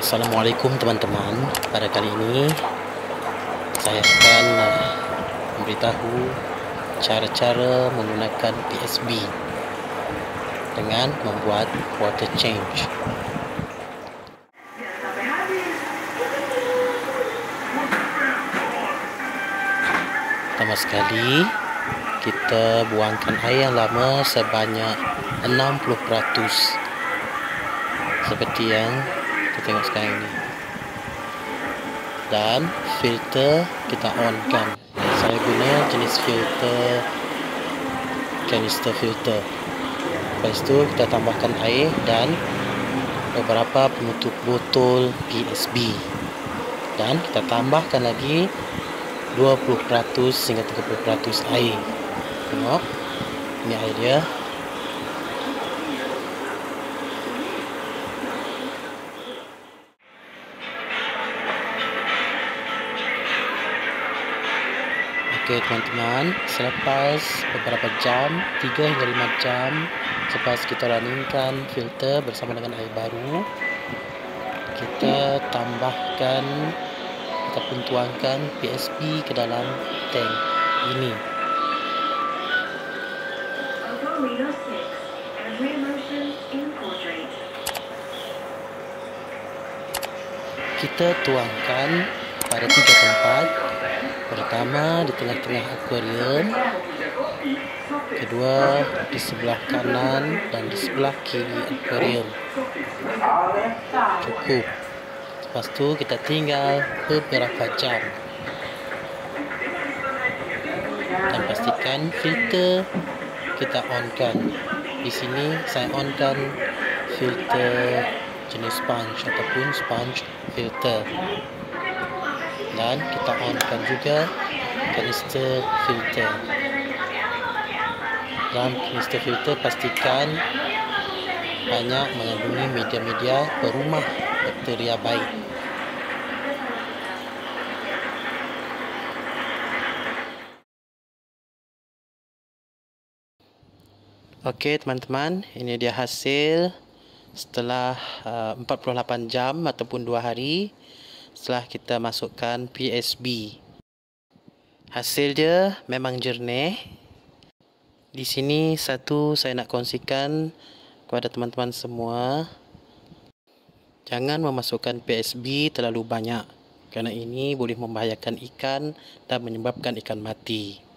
Assalamualaikum teman-teman. Pada kali ini saya akan memberitahu cara-cara menggunakan PSB dengan membuat water change. Pertama sekali, kita buangkan air yang lama sebanyak 60%, seperti yang kita tengok sekarang ini. Dan filter kita on-kan. Saya guna jenis filter canister filter. Lepas itu kita tambahkan air dan beberapa penutup botol PSB, dan kita tambahkan lagi 20% hingga 30% air. Tengok, ini air dia. Okey teman-teman, selepas beberapa jam, 3 hingga 5 jam selepas kita runningkan filter bersama dengan air baru, kita tambahkan ataupun tuangkan PSB ke dalam tank ini. Kita tuangkan pada 3 tempat. Pertama di tengah-tengah akuarium, kedua di sebelah kanan dan di sebelah kiri akuarium. Cukup. Lepas tu kita tinggal beberapa jam dan pastikan filter kita on-kan. Di sini saya on-kan filter jenis sponge ataupun sponge filter, dan kita on-kan juga canister filter. Dalam canister filter pastikan banyak mengandungi media-media perumah bakteria baik. Okey teman-teman, ini dia hasil setelah 48 jam ataupun 2 hari setelah kita masukkan PSB. Hasil dia memang jernih. Di sini satu saya nak kongsikan kepada teman-teman semua, jangan memasukkan PSB terlalu banyak, kerana ini boleh membahayakan ikan dan menyebabkan ikan mati.